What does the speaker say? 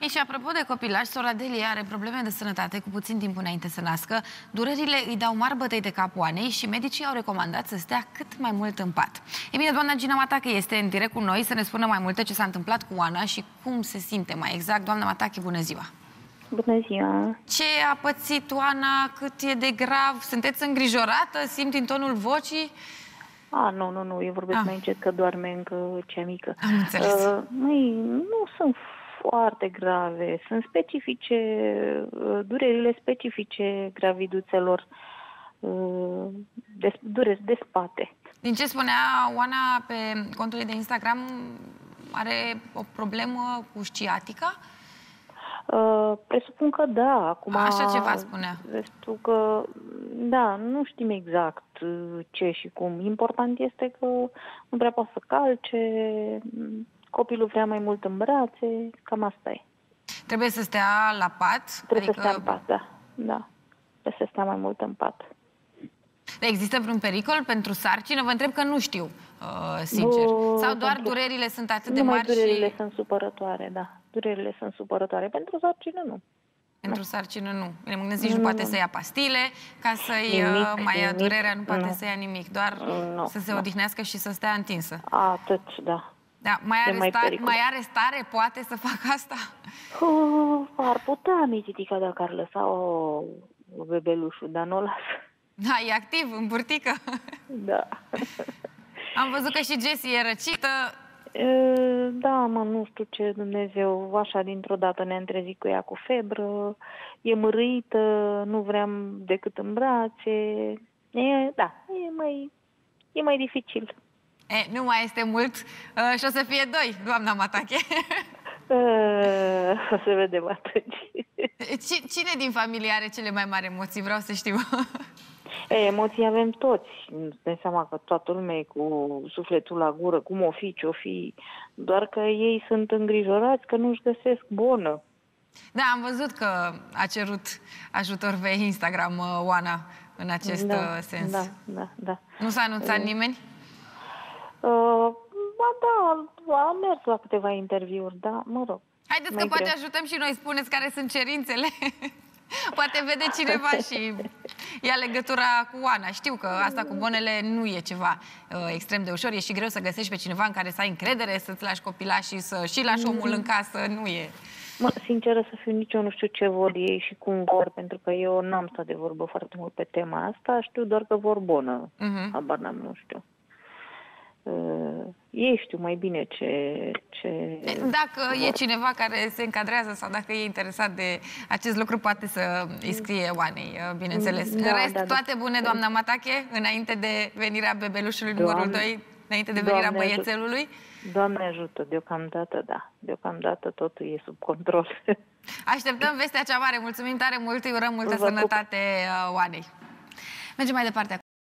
Ei, și apropo de copilaj, sora Delia are probleme de sănătate cu puțin timp înainte să nască. Durerile îi dau mari bătăi de cap Oanei și medicii au recomandat să stea cât mai mult în pat. E bine, doamna Gina Matache este în direct cu noi să ne spună mai multe ce s-a întâmplat cu Oana și cum se simte mai exact. Doamna Matache, bună ziua! Bună ziua! Ce a pățit Oana? Cât e de grav? Sunteți îngrijorată? Simți în tonul vocii? Nu, eu vorbesc mai încet că doarme încă cea mică. Am înțeles. Nu sunt foarte grave, sunt specifice, durerile specifice graviduțelor, dureri de spate. Din ce spunea Oana pe contul ei de Instagram, are o problemă cu sciatica? Presupun că da. Acum, așa ceva spunea. Da, nu știm exact ce și cum. Important este că nu prea poate să calce, copilul vrea mai mult în brațe, cam asta e. Trebuie să stea la pat? Trebuie să stea în pat, da. Trebuie să stea mai mult în pat. Există vreun pericol pentru sarcină? Vă întreb că nu știu, sincer. Sau doar durerile sunt atât de mari durerile sunt supărătoare, da. Durerile sunt supărătoare. Pentru sarcină, nu. Pentru sarcină, nu. Bine, mă gândesc, nici nu poate să ia pastile ca să-i mai ia durerea, nu poate să ia nimic. Doar să se odihnească și să stea întinsă. Atât, da. Da, mai are stare, poate să facă asta? Ar putea, mititica, dacă ar lăsa o bebelușul, dar nu o lasă. Da, e activ, în burtică. Da. Am văzut că și Jessie e răcită. Da, nu știu ce, Dumnezeu, așa dintr-o dată ne-am trezit cu ea cu febră, e mărâită, nu vrea decât în brațe. E mai dificil. Nu mai este mult și o să fie 2, doamna Matache. O să vedem atunci. Cine din familie are cele mai mari emoții? Vreau să știu. Emoții avem toți. Îți dai seama că toată lumea e cu sufletul la gură, cum o fi, ce-o fi. Doar că ei sunt îngrijorați că nu-și găsesc bonă. Da, am văzut că a cerut ajutor pe Instagram Oana în acest sens. Da. Nu s-a anunțat nimeni? Am mers la câteva interviuri, da, mă rog. Haideți că poate ajutăm și noi, spuneți care sunt cerințele. Poate vede cineva și ia legătura cu Oana. Știu că asta cu bonele nu e ceva extrem de ușor. E și greu să găsești pe cineva în care să ai încredere, să-ți lași copilașii, să și lași omul în casă. Nu e. Sinceră să fiu, nici eu nu știu ce vor ei și cum vor, pentru că eu n-am stat de vorbă foarte mult pe tema asta. Știu doar că vor bonă. Habar n-am, nu știu. Ei știu mai bine ce... Dacă e cineva care se încadrează sau dacă e interesat de acest lucru, poate să îi scrie Oanei, bineînțeles. În rest, toate bune, doamna Matache, înainte de venirea bebelușului numărul 2, înainte de venirea băiețelului? Doamne ajută, deocamdată, da. Deocamdată totul e sub control. Așteptăm vestea cea mare. Mulțumim tare mult, îi urăm multă sănătate Oanei. Mergem mai departe acum.